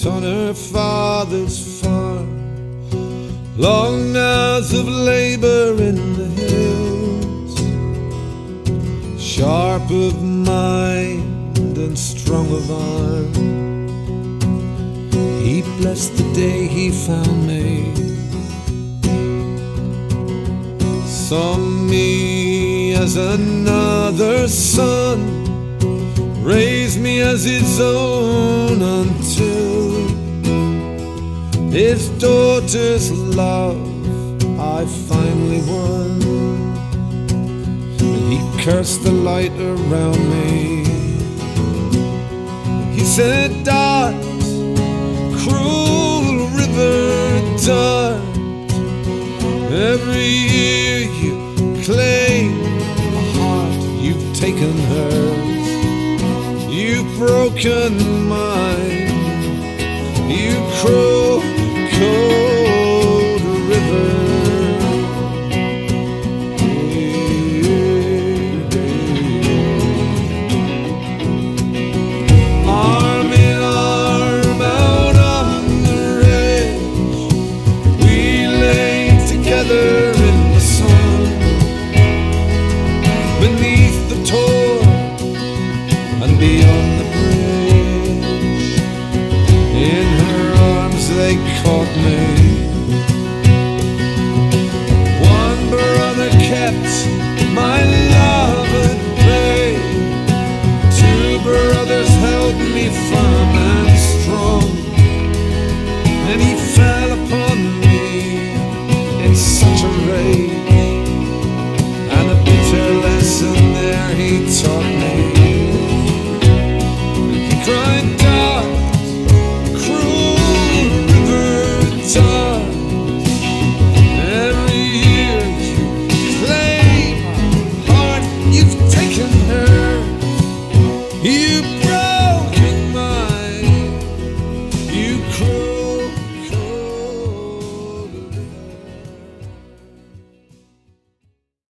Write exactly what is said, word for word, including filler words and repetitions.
on her father's farm, long hours of labor in the hills, sharp of mind and strong of arm. He blessed the day he found me, saw me as another son, raised me as his own until his daughter's love I finally won. And he cursed the light around me. He said, "Dart, cruel river Dart, every year you claim a heart, you've taken hers, you've broken mine, you cruel